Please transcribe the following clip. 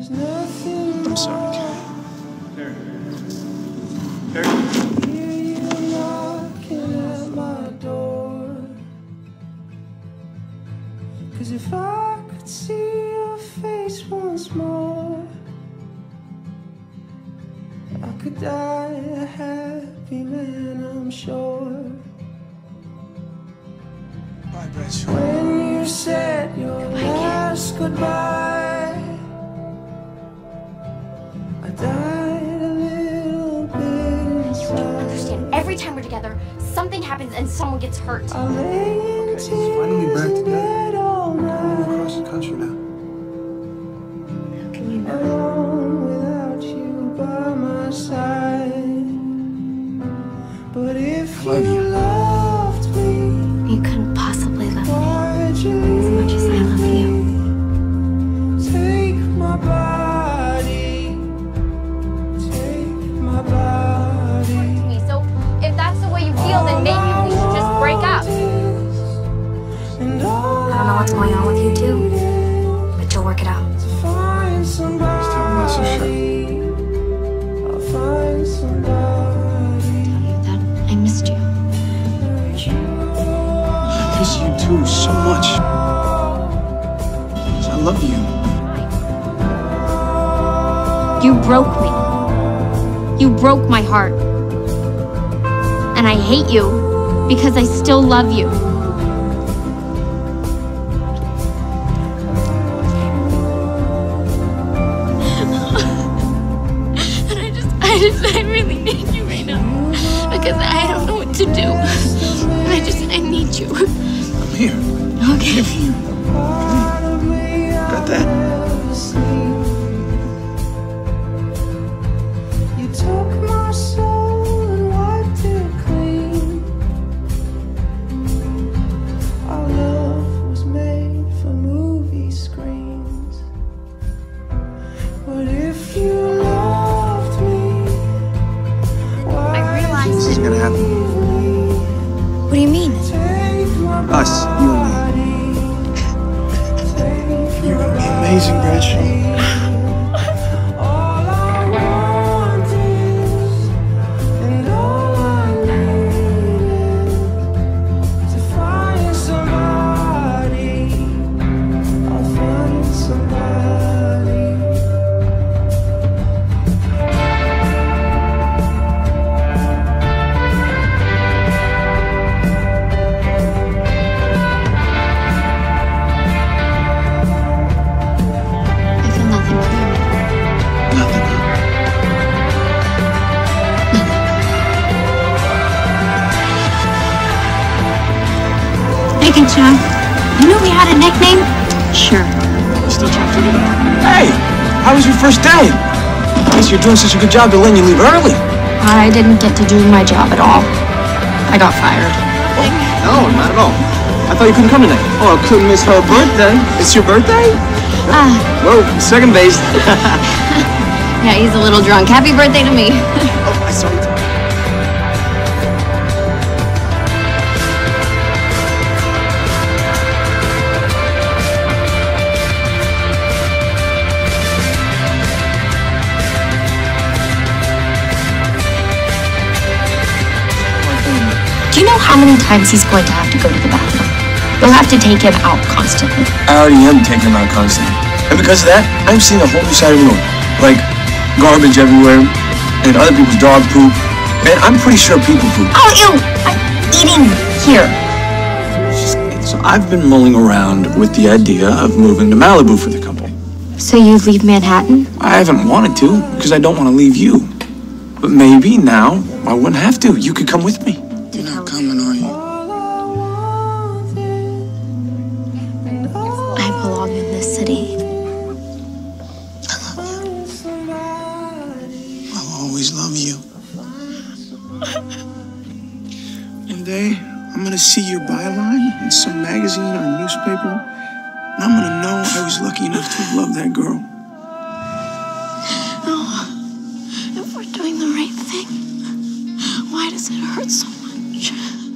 I'm sorry, Carrie. Carrie? Cause if I could see your face once more, I could die a happy man, I'm sure. Bye, Brett. When you said your last goodbye, I died a little bit inside. Every time we're together, something happens and someone gets hurt. I lay in Okay, so finally back tears in together. bed all We're night, across the country now. How can you not? alone without you by my side. But if I love you. loved me, You couldn't possibly love me why'd you as much as I love you. take my body, take my body. So if that's the way you feel, then maybe we should just break up. And all I don't know what's going on with you two, but you'll work it out. find somebody, Just tell me that's a shot. I'll find somebody. That I missed you. I miss you too so much. I love you. You broke me. You broke my heart. And I hate you because I still love you. I really need you right now because I don't know what to do. I need you. I'm here. Okay. Give you. Got that? You took my soul and wiped it clean. Our love was made for movie screens. But if you loved me, I realized This is gonna happen. What do you mean? Us, you and me. You're gonna be amazing, Bradshaw. I feel nothing for you. Nothing. Hey, good job. You know we had a nickname? Sure. You still trying to figure it out? Hey, how was your first day? I guess you're doing such a good job they're letting you leave early. I didn't get to do my job at all. I got fired. No, not at all. I thought you couldn't come tonight. Oh, I couldn't miss her birthday. It's your birthday? Whoa, second base. Yeah, he's a little drunk. Happy birthday to me. Oh, I saw you. Do you know how many times he's going to have to go to the bathroom? You'll have to take him out constantly. I already am taking him out constantly. And because of that, I'm seeing a whole new side of me. Like garbage everywhere, and other people's dog poop. And I'm pretty sure people poop. Oh, ew! I'm eating here. So I've been mulling around with the idea of moving to Malibu for the couple. So you leave Manhattan? I haven't wanted to, because I don't want to leave you. But maybe now I wouldn't have to. You could come with me. You're not coming, are you? I belong in this city. I'll always love you. One day, I'm gonna see your byline in some magazine or newspaper, and I'm gonna know I was lucky enough to have loved that girl. If we're doing the right thing, why does it hurt so much?